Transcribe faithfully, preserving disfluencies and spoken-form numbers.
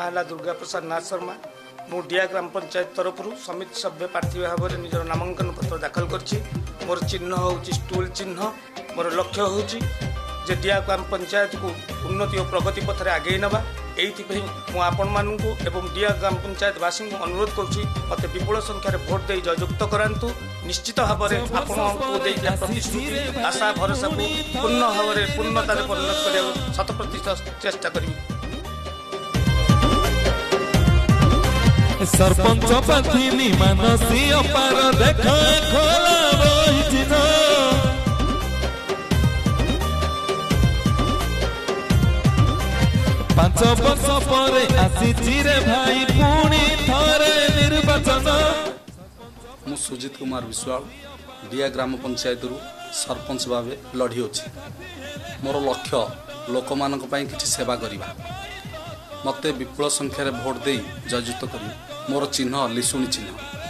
है दुर्गा प्रसाद नाथ शर्मा। मु डिया ग्राम पंचायत तरफ समिति सभ्य प्रार्थी भाव में निजर नामांकन पत्र दाखल कर मोर चिन्ह हूँ स्टूल चिन्ह। मोर लक्ष्य हूँ जे डिया ग्राम पंचायत को उन्नति और प्रगति पथरे आगे नवा। यही आपण मानू एवं डिया ग्राम पंचायत वासी को अनुरोध करुँची मत विपुल संख्यार भोट दे जययुक्त करातु। निश्चित भाव में आपको प्रतिश्रुति आशा भरोसा को पूर्ण भाव में पूर्णता परिणत करने शत प्रतिशत चेष्टा करी। सरपंच पथिनी मानसी अपार देखा खोला बहिचिन पांच वर्ष पर आसी रे भाई पुणी थरे निर्वाचन। मु सुजित कुमार विश्वाल डिया ग्राम पंचायत रु सरपंच भाव लड़ी अच्छी। मोर लक्ष्य लोक मान कि सेवा करवा। मते विपुल संख्यार भोट दे जययुक्त करी। मोर चिन्ह लिशुणी चिन्ह।